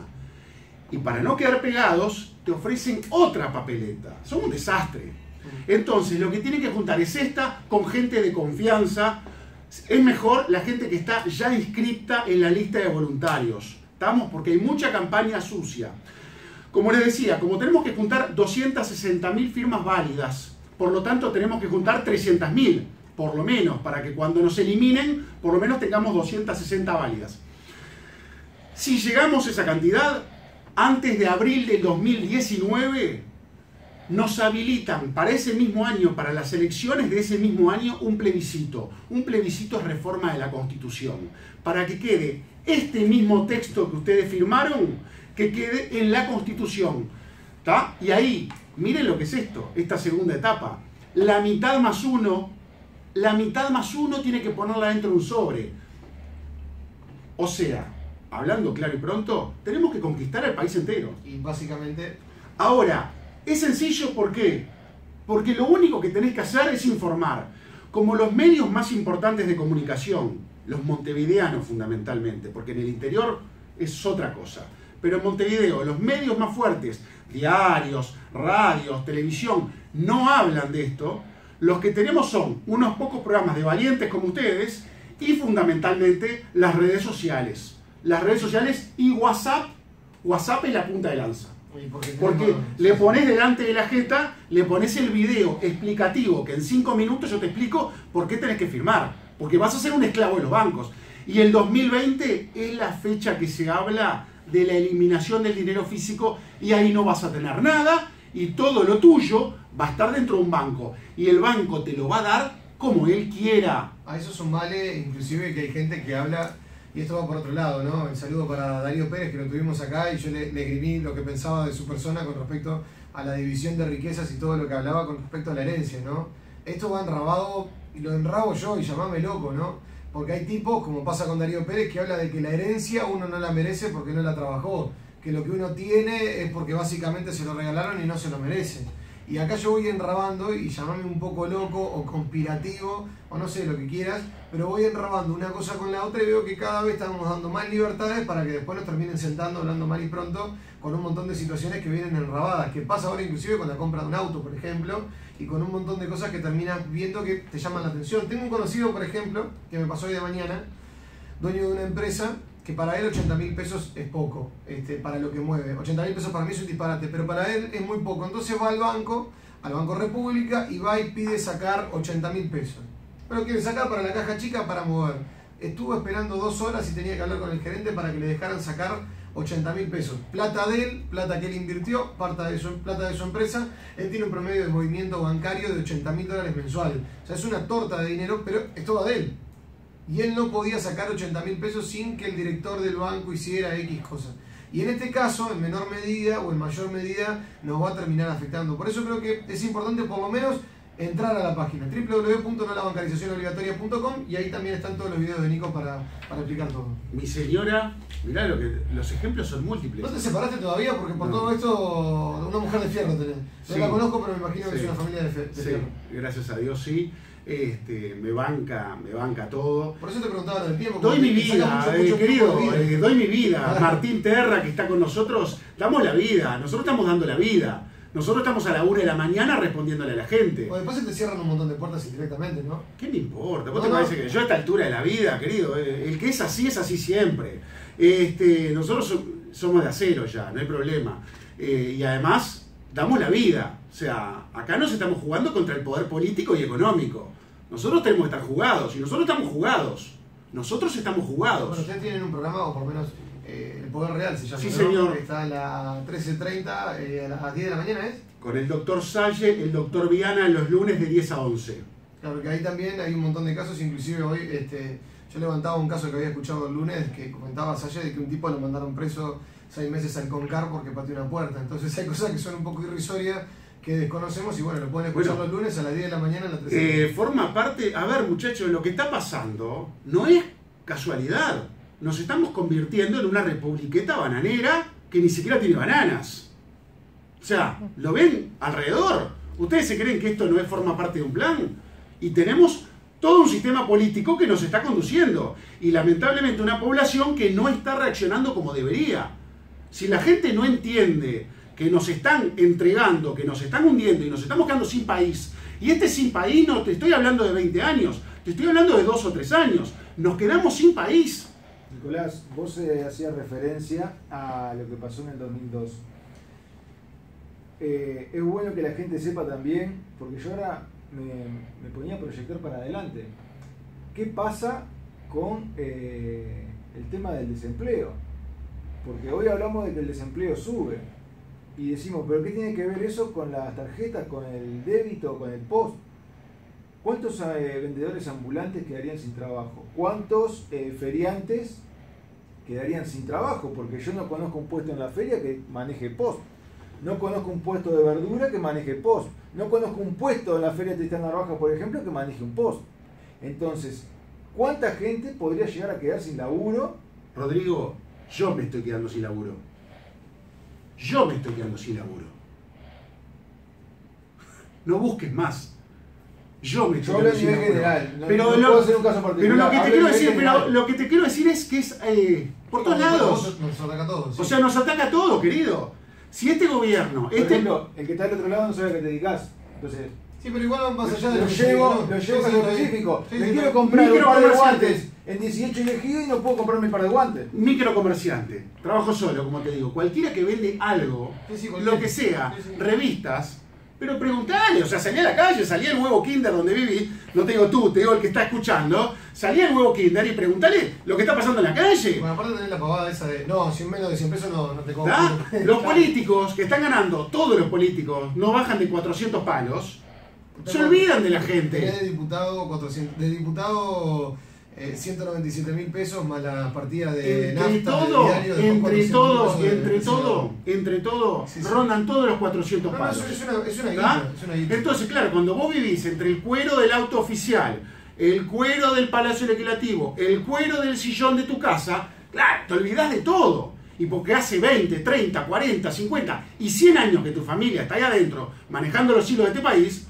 Y para no quedar pegados, te ofrecen otra papeleta. Son un desastre. Entonces, lo que tienen que juntar es esta con gente de confianza. Es mejor la gente que está ya inscripta en la lista de voluntarios. ¿Estamos? Porque hay mucha campaña sucia. Como les decía, como tenemos que juntar doscientas sesenta mil firmas válidas, por lo tanto tenemos que juntar trescientas mil, por lo menos, para que cuando nos eliminen, por lo menos tengamos doscientas sesenta válidas. Si llegamos a esa cantidad, antes de abril del dos mil diecinueve, nos habilitan para ese mismo año, para las elecciones de ese mismo año, un plebiscito. Un plebiscito es reforma de la Constitución, para que quede este mismo texto que ustedes firmaron, que quede en la Constitución. ¿Tá? Y ahí, miren lo que es esto, esta segunda etapa. La mitad más uno, la mitad más uno tiene que ponerla dentro de un sobre. O sea, hablando claro y pronto, tenemos que conquistar el país entero. Y básicamente, Ahora, es sencillo, ¿por qué? Porque lo único que tenés que hacer es informar. Como los medios más importantes de comunicación, los montevideanos fundamentalmente, porque en el interior es otra cosa. Pero en Montevideo, los medios más fuertes, diarios, radios, televisión, no hablan de esto. Los que tenemos son unos pocos programas de valientes como ustedes y fundamentalmente las redes sociales. Las redes sociales y WhatsApp. WhatsApp es la punta de lanza. uy, porque, Porque tenemos- le pones delante de la jeta, le pones el video explicativo, que en cinco minutos yo te explico por qué tenés que firmar. Porque vas a ser un esclavo de los bancos. Y el dos mil veinte es la fecha que se habla de la eliminación del dinero físico y ahí no vas a tener nada y todo lo tuyo va a estar dentro de un banco. Y el banco te lo va a dar como él quiera. A eso sumale, inclusive, que hay gente que habla, y esto va por otro lado, ¿no? El saludo para Darío Pérez, que lo tuvimos acá, y yo le, le escribí lo que pensaba de su persona con respecto a la división de riquezas y todo lo que hablaba con respecto a la herencia, ¿no? Esto va enrabado, y lo enrabo yo, y llamame loco, ¿no? Porque hay tipos, como pasa con Darío Pérez, que habla de que la herencia uno no la merece porque no la trabajó, que lo que uno tiene es porque básicamente se lo regalaron y no se lo merece. Y acá yo voy enrabando, y llamame un poco loco o conspirativo, o no sé lo que quieras, pero voy enrabando una cosa con la otra y veo que cada vez estamos dando más libertades para que después nos terminen sentando, hablando mal y pronto, con un montón de situaciones que vienen enrabadas, que pasa ahora inclusive con la compra de un auto, por ejemplo, y con un montón de cosas que terminas viendo que te llaman la atención. Tengo un conocido, por ejemplo, que me pasó hoy de mañana, dueño de una empresa, que para él ochenta mil pesos es poco, este, para lo que mueve. ochenta mil pesos para mí es un disparate, pero para él es muy poco. Entonces va al banco, al Banco República, y va y pide sacar ochenta mil pesos. Pero quiere sacar para la caja chica para mover. Estuvo esperando dos horas y tenía que hablar con el gerente para que le dejaran sacar ochenta mil pesos. Plata de él, plata que él invirtió, plata de, su, plata de su empresa. Él tiene un promedio de movimiento bancario de ochenta mil dólares mensuales. O sea, es una torta de dinero, pero es toda de él. Y él no podía sacar ochenta mil pesos sin que el director del banco hiciera X cosas. Y en este caso, en menor medida o en mayor medida, nos va a terminar afectando. Por eso creo que es importante por lo menos entrar a la página doble u doble u doble u punto no la bancarización obligatoria punto com, y ahí también están todos los videos de Nico para, para explicar todo. Mi señora, mirá, lo que, los ejemplos son múltiples. ¿No te separaste todavía? Porque por No. todo esto, una mujer de fierro tenés. No Sí. la conozco, pero me imagino que Sí. es una familia de, fe- de Sí, fierro. gracias a Dios sí. Este, me banca, me banca todo. Por eso te preguntaba lo del tiempo. Doy porque mi te saca vida, mucho, eh, mucho querido, tiempo de vida. eh, doy mi vida. Martín Terra, que está con nosotros, damos la vida. Nosotros estamos dando la vida. Nosotros estamos a la una de la mañana respondiéndole a la gente. O después se te cierran un montón de puertas indirectamente, ¿no? ¿Qué me importa? ¿Vos No, te no. parece que yo a esta altura de la vida, querido, eh, el que es así es así siempre? Este, nosotros so- somos de acero ya, no hay problema. Eh, y además, damos la vida. O sea, acá nos estamos jugando contra el poder político y económico. Nosotros tenemos que estar jugados, y nosotros estamos jugados. Nosotros estamos jugados. Bueno, ustedes tienen un programa, o por lo menos eh, El Poder Real se llama. Sí, ¿no? señor. Está a las trece treinta, eh, a las diez de la mañana, ¿es? Con el doctor Salle, el doctor Viana, los lunes de diez a once. Claro, que ahí también hay un montón de casos, inclusive hoy este, yo levantaba un caso que había escuchado el lunes, que comentaba Salle de que un tipo lo mandaron preso seis meses al Concar porque pateó una puerta. Entonces hay cosas que son un poco irrisorias, que desconocemos, y bueno, lo pueden escuchar Bueno, los lunes a las diez de la mañana en la trece. Eh, forma parte, a ver muchachos, lo que está pasando no es casualidad. Nos estamos convirtiendo en una republiqueta bananera que ni siquiera tiene bananas. O sea, ¿lo ven alrededor? ¿Ustedes se creen que esto no es, forma parte de un plan? Y tenemos todo un sistema político que nos está conduciendo. Y lamentablemente una población que no está reaccionando como debería. Si la gente no entiende que nos están entregando, que nos están hundiendo y nos estamos quedando sin país, y este sin país no te estoy hablando de veinte años, te estoy hablando de dos o tres años, nos quedamos sin país. Nicolás, vos eh, hacías referencia a lo que pasó en el dos mil dos. Eh, es bueno que la gente sepa también, porque yo ahora me, me ponía a proyectar para adelante. ¿Qué pasa con eh, el tema del desempleo? Porque hoy hablamos de que el desempleo sube. Y decimos, ¿pero qué tiene que ver eso con las tarjetas, con el débito, con el post? ¿Cuántos eh, vendedores ambulantes quedarían sin trabajo? ¿Cuántos eh, feriantes quedarían sin trabajo? Porque yo no conozco un puesto en la feria que maneje post. No conozco un puesto de verdura que maneje post. No conozco un puesto en la feria Tristán Narvaja, por ejemplo, que maneje un post. Entonces, ¿cuánta gente podría llegar a quedar sin laburo? Rodrigo, yo me estoy quedando sin laburo. Yo me estoy quedando sin laburo. No busques más. Yo me estoy Yo hablo a quedando sin nivel laburo. general. No, pero no lo, puedo hacer un caso particular. pero lo que te Hablo a quiero nivel decir, pero general. lo que te quiero decir es que es eh, por todos lados. Nos ataca a todos. O sea, nos ataca a todos, querido. Si este gobierno, Por este ejemplo, el que está del otro lado no sabe a qué te dedicas. Entonces, sí, pero igual van más allá de lo lo que llevo, se- lo sí, llevo a sí, caso sí, específico. sí, Me sí, quiero sí. comprar un par de Microcomerciante. guantes en dieciocho elegido y no puedo comprarme un par de guantes. microcomerciante, trabajo solo, como te digo, cualquiera que vende algo, Sí, sí, cualquiera. lo que sea, Sí, sí. revistas, pero preguntale, o sea, salí a la calle, salí al nuevo kinder donde viví, no te digo tú, te digo el que está escuchando, salí al nuevo kinder y preguntale lo que está pasando en la calle. Bueno, aparte tenés la pavada esa de, no, si en menos de cien pesos no, no te compro. ¿Tá? Los políticos que están ganando, todos los políticos, no bajan de cuatrocientos palos, se olvidan de la gente. Tenés de diputado, cuatrocientos, de diputado eh, ciento noventa y siete mil pesos más la partida de Entre nafta todo, del diario, después entre cuatrocientos todo, mil pesos de- entre de todo, senador. entre todo, Sí, sí. rondan todos los cuatrocientos No, no, palos. es, es una, es una ¿Tá? guita, es una guita. Entonces, claro, cuando vos vivís entre el cuero del auto oficial, el cuero del Palacio Legislativo, el cuero del sillón de tu casa, claro, te olvidás de todo. y porque hace veinte, treinta, cuarenta, cincuenta y cien años que tu familia está ahí adentro manejando los hilos de este país,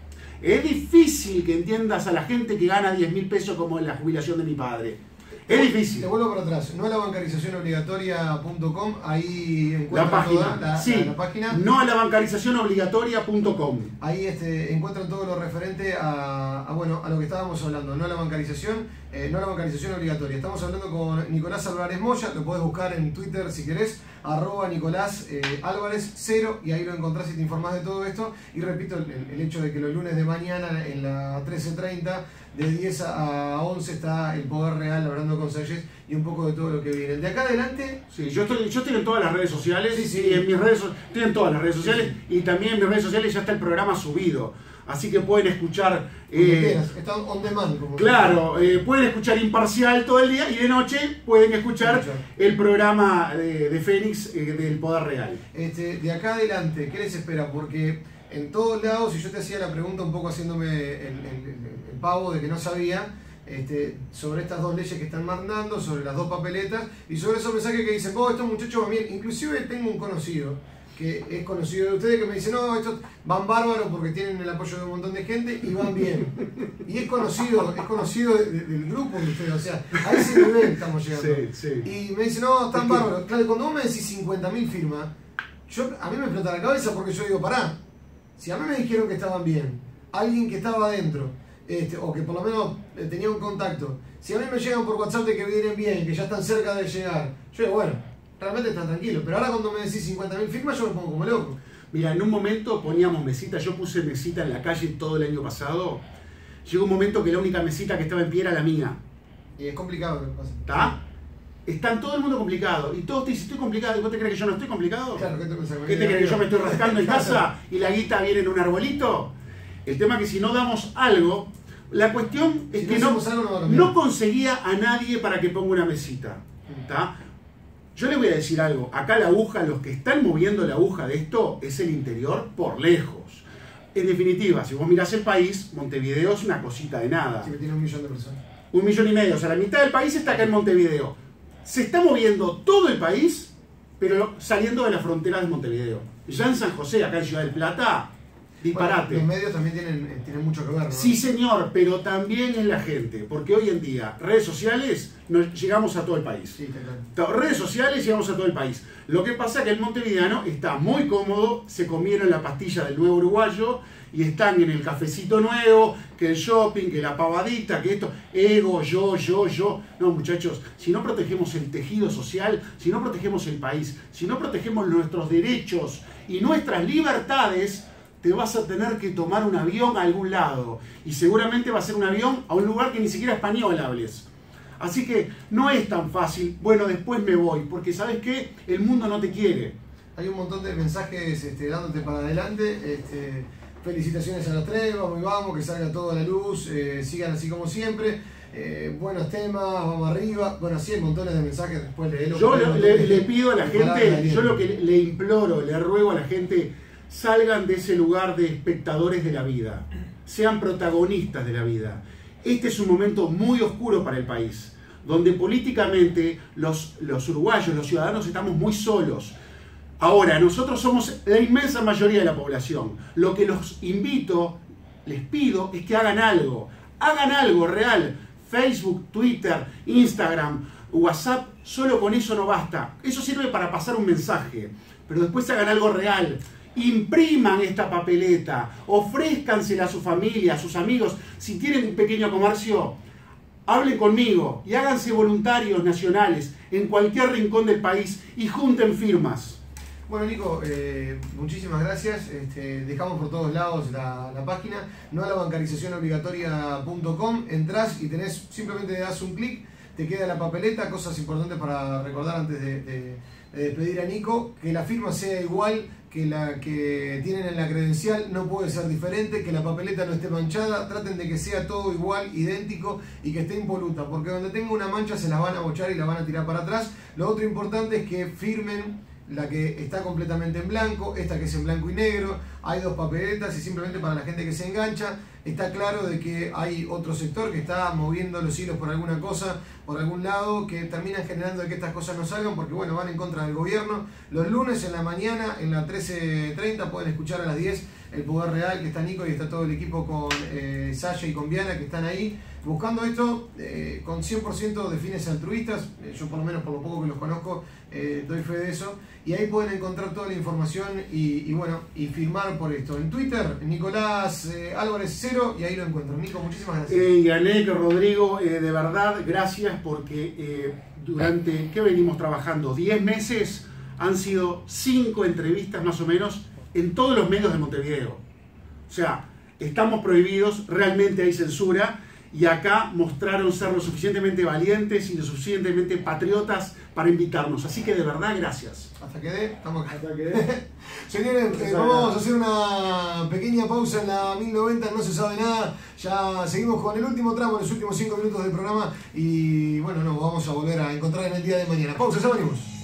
es difícil que entiendas a la gente que gana diez mil pesos como en la jubilación de mi padre. Es difícil. Te vuelvo para atrás. No a la bancarización obligatoria punto com, ahí encuentran la página. toda la, sí, la, la página. No a la bancarización obligatoria punto com. Ahí este, encuentran todo lo referente a, a, bueno, a lo que estábamos hablando. No a la bancarización, eh, no a la bancarización obligatoria. Estamos hablando con Nicolás Álvarez Moya, lo podés buscar en Twitter si querés, arroba Nicolás eh, Álvarez cero, y ahí lo encontrás y te informás de todo esto. Y repito, el, el hecho de que los lunes de mañana en la trece treinta, de diez a once, está El Poder Real hablando con Salles y un poco de todo lo que viene. De acá adelante... Sí, yo estoy, yo estoy en todas las redes sociales, sí, sí. Y en mis redes, estoy en todas las redes sociales, sí, sí. Y también en mis redes sociales ya está el programa subido. Así que pueden escuchar... Eh, está on demand. Como claro, eh, pueden escuchar Imparcial todo el día y de noche pueden escuchar Escucha. el programa de, de Fénix eh, del Poder Real. Este, de acá adelante, ¿qué les espera? Porque en todos lados, si yo te hacía la pregunta un poco haciéndome el, el, el, el pavo de que no sabía, este, sobre estas dos leyes que están mandando, sobre las dos papeletas y sobre esos mensajes que dicen, oh, estos muchachos van bien. Inclusive tengo un conocido que es conocido de ustedes que me dice, no, estos van bárbaros porque tienen el apoyo de un montón de gente y van bien. Y es conocido, es conocido de, de, del grupo de ustedes, o sea, a ese nivel estamos llegando. Sí, sí. Y me dice, no, están bárbaros. Claro, cuando vos me decís cincuenta mil firmas, yo, a mí me explota la cabeza porque yo digo, pará, si a mí me dijeron que estaban bien, alguien que estaba adentro, este, o que por lo menos tenía un contacto, si a mí me llegan por WhatsApp de que vienen bien, que ya están cerca de llegar, yo digo, bueno, realmente están tranquilos. Pero ahora cuando me decís cincuenta mil firmas, yo me pongo como loco. Mira, en un momento poníamos mesita, yo puse mesita en la calle todo el año pasado. Llegó un momento que la única mesita que estaba en pie era la mía. Y es complicado lo que pasa. ¿Está? Está en todo el mundo complicado. Y todos te dicen, estoy complicado. ¿Y vos te crees que yo no estoy complicado? Claro, ¿qué te pensás? ¿Qué te crees que yo me estoy rascando en casa y la guita viene en un arbolito? El tema es que si no damos algo, la cuestión es si que no, no, algo, no, no conseguía a nadie para que ponga una mesita. ¿Está? Yo le voy a decir algo, acá la aguja, los que están moviendo la aguja de esto es el interior por lejos. En definitiva, si vos mirás el país, Montevideo es una cosita de nada. Sí, que tiene un millón de personas. Un millón y medio, o sea, la mitad del país está acá en Montevideo. Se está moviendo todo el país, pero saliendo de las fronteras de Montevideo. Ya en San José, acá en Ciudad del Plata, disparate. Bueno, los medios también tienen, tienen mucho que ver, ¿no? Sí, señor, pero también es la gente, porque hoy en día, redes sociales, nos llegamos a todo el país. Sí, claro. Redes sociales, llegamos a todo el país. Lo que pasa es que el montevideano está muy cómodo, se comieron la pastilla del nuevo uruguayo y están en el cafecito nuevo, que el shopping, que la pavadita, que esto, ego, yo, yo, yo. No, muchachos, si no protegemos el tejido social, si no protegemos el país, si no protegemos nuestros derechos y nuestras libertades, te vas a tener que tomar un avión a algún lado. Y seguramente va a ser un avión a un lugar que ni siquiera español hables. Así que no es tan fácil, bueno, después me voy, porque ¿sabes qué? El mundo no te quiere. Hay un montón de mensajes este, dándote para adelante. Este, felicitaciones a los tres, vamos y vamos, que salga todo a la luz, eh, sigan así como siempre. Eh, buenos temas, vamos arriba. Bueno, sí hay montones de mensajes, después leelo. Yo le, le, le pido a la gente, yo lo que le, le imploro, le ruego a la gente, salgan de ese lugar de espectadores de la vida, sean protagonistas de la vida. Este es un momento muy oscuro para el país, donde políticamente los, los uruguayos, los ciudadanos, estamos muy solos. Ahora, nosotros somos la inmensa mayoría de la población. Lo que los invito, les pido, es que hagan algo. Hagan algo real. Facebook, Twitter, Instagram, WhatsApp, solo con eso no basta. Eso sirve para pasar un mensaje, pero después hagan algo real. Impriman esta papeleta, ofrézcansela a su familia, a sus amigos. Si tienen un pequeño comercio, hablen conmigo y háganse voluntarios nacionales en cualquier rincón del país y junten firmas. Bueno, Nico, eh, muchísimas gracias. Este, dejamos por todos lados la, la página, no a la bancarización obligatoria punto com. Entrás y tenés, simplemente das un clic, te queda la papeleta. Cosas importantes para recordar antes de, de, de despedir a Nico: que la firma sea igual que la que tienen en la credencial, no puede ser diferente, que la papeleta no esté manchada, traten de que sea todo igual, idéntico y que esté impoluta, porque donde tenga una mancha se las van a bochar y la van a tirar para atrás. Lo otro importante es que firmen la que está completamente en blanco, esta que es en blanco y negro, hay dos papeletas y simplemente para la gente que se engancha, está claro de que hay otro sector que está moviendo los hilos por alguna cosa, por algún lado, que terminan generando de que estas cosas no salgan porque bueno, van en contra del gobierno. Los lunes en la mañana, en la trece treinta, pueden escuchar a las diez El Poder Real, que está Nico y está todo el equipo con eh, Sasha y con Viana, que están ahí buscando esto eh, con cien por ciento de fines altruistas. Eh, yo por lo menos por lo poco que los conozco eh, doy fe de eso, y ahí pueden encontrar toda la información y, y bueno, y firmar por esto. En Twitter, Nicolás eh, Álvarez cero, y ahí lo encuentro. Nico, muchísimas gracias. Eh, Yanek, Rodrigo, eh, de verdad, gracias porque eh, durante, ¿qué venimos trabajando? diez meses han sido cinco entrevistas más o menos en todos los medios de Montevideo. O sea, estamos prohibidos, realmente hay censura, y acá mostraron ser lo suficientemente valientes y lo suficientemente patriotas para invitarnos. Así que de verdad, gracias. Hasta que dé, estamos acá. Hasta que dé. Señores, eh, vamos a hacer una pequeña pausa en la mil noventa, no se sabe nada. Ya seguimos con el último tramo, los últimos cinco minutos del programa. Y bueno, nos vamos a volver a encontrar en el día de mañana. Pausa, ya venimos.